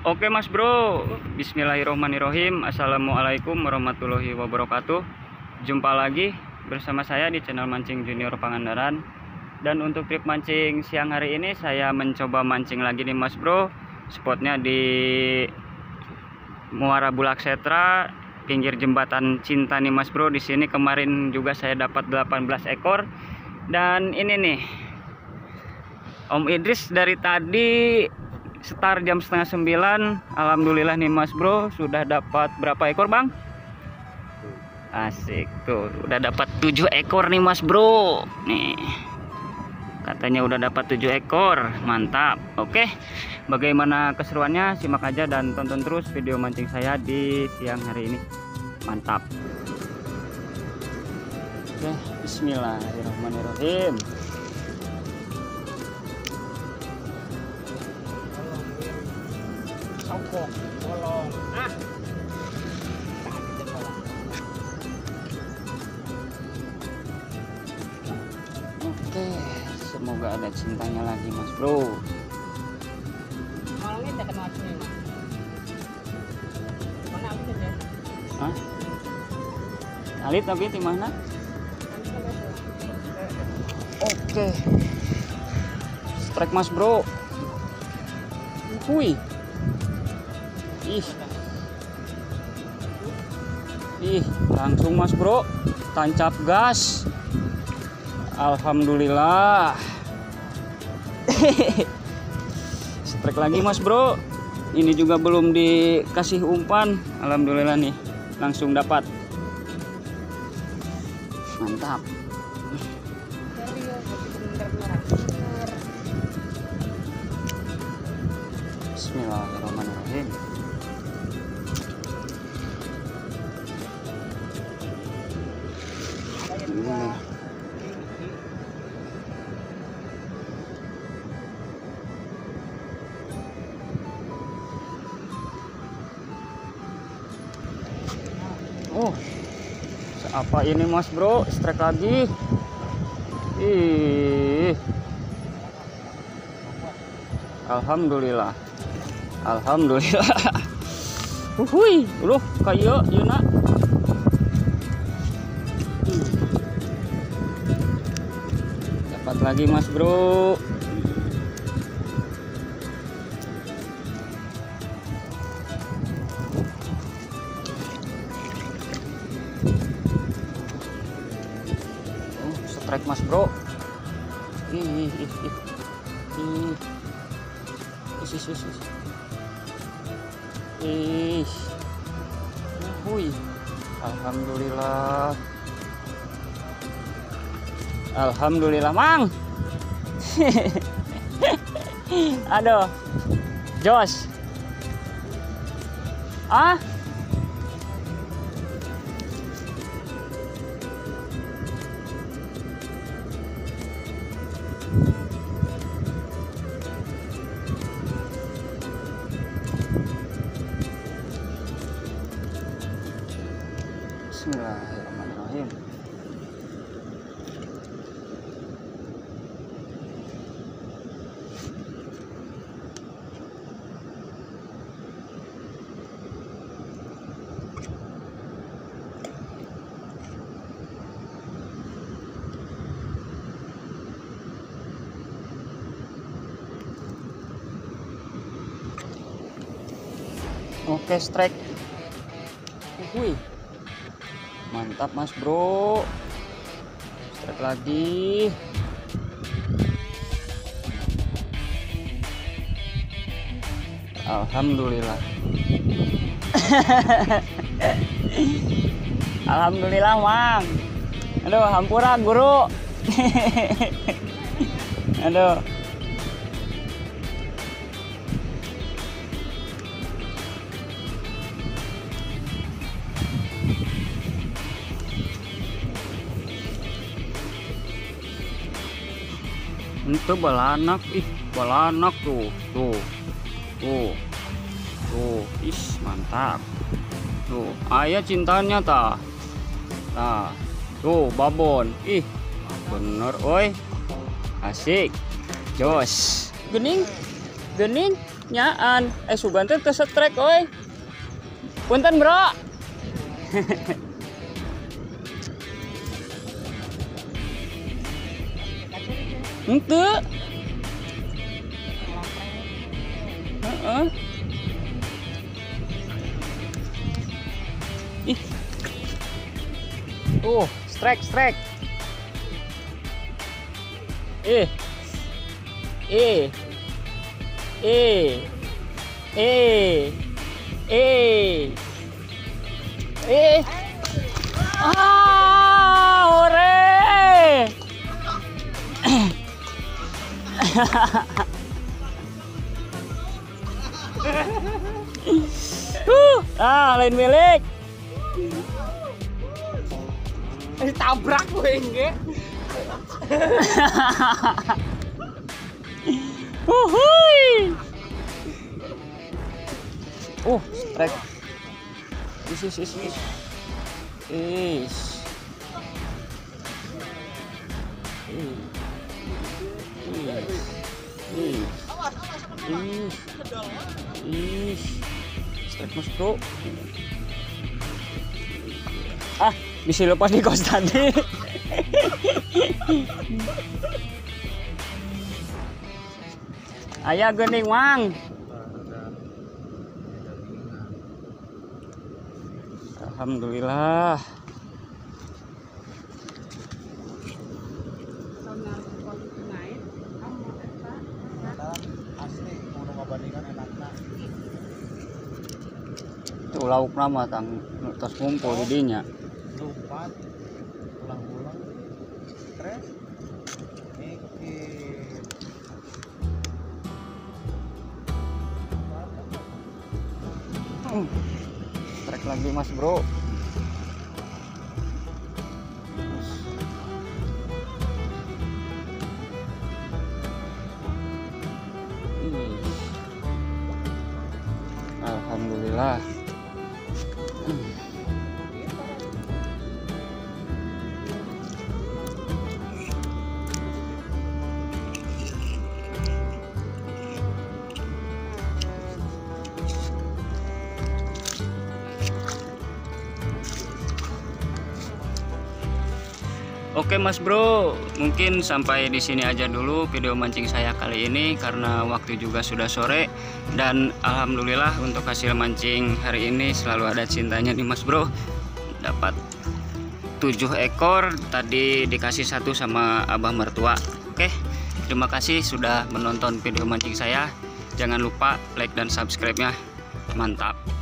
Oke Mas Bro, Bismillahirrohmanirrohim. Assalamualaikum warahmatullahi wabarakatuh. Jumpa lagi bersama saya di channel Mancing Junior Pangandaran. Dan untuk trip mancing siang hari ini saya mencoba mancing lagi nih Mas Bro. Spotnya di Muara Bulak Setra, pinggir jembatan Cinta nih Mas Bro. Di sini kemarin juga saya dapat 18 ekor. Dan ini nih Om Idris dari tadi start jam setengah 9. Alhamdulillah nih Mas Bro, sudah dapat berapa ekor Bang? Asik tuh, udah dapat 7 ekor nih Mas Bro. Nih katanya udah dapat 7 ekor, mantap. Oke, bagaimana keseruannya? Simak aja dan tonton terus video mancing saya di siang hari ini. Mantap. Oke, bismillahirrahmanirrahim. Bolong. Oke, semoga ada cintanya lagi Mas Bro. Malangnya tidak kena apinya, Mas. Mana apinya deh? Hah? Alit lagi di mana? Oke. Strike Mas Bro. Hui. Ih, langsung Mas Bro, tancap gas. Alhamdulillah. Strike lagi Mas Bro. Ini juga belum dikasih umpan. Alhamdulillah nih, langsung dapat. Mantap. Bismillahirrahmanirrahim. Oh, apa ini Mas Bro? Strike lagi. Ih. Alhamdulillah. Alhamdulillah. Hui, kayak yeuna. Dapat lagi Mas Bro. Strike Mas Bro. Ih. Hui. Alhamdulillah. Alhamdulillah, Mang. Aduh. Jos. Ah? Bismillahirrahmanirrahim. Oke, strike. Wih. Mantap Mas Bro. Strike lagi. Alhamdulillah. Alhamdulillah Mang. Aduh, hampura guru. Aduh. Itu balanak, balanak tuh, mantap, tuh, ayah cintanya tah, nah, tuh babon, bener, oi, asik, jos, gening, nyaan sugan teh strike oi. Punten bro. Henteu. Heeh. Ih. Strike. Ore. Lain milik. Ditabrak gue enggak. Uhuy. Strike. Strike mas bro. Bisa lepas di kos tadi. Ayah gening mang. Alhamdulillah. Itu lauk nama tang tos ngumpul di dinya. Lupa pulang-pulang stres nih Trek lagi mas bro. Alhamdulillah. Oke mas bro, mungkin sampai di sini aja dulu video mancing saya kali ini karena waktu juga sudah sore. Dan alhamdulillah untuk hasil mancing hari ini selalu ada cintanya nih mas bro. Dapat 7 ekor, tadi dikasih 1 sama abah mertua. Oke, terima kasih sudah menonton video mancing saya. Jangan lupa like dan subscribe-nya. Mantap.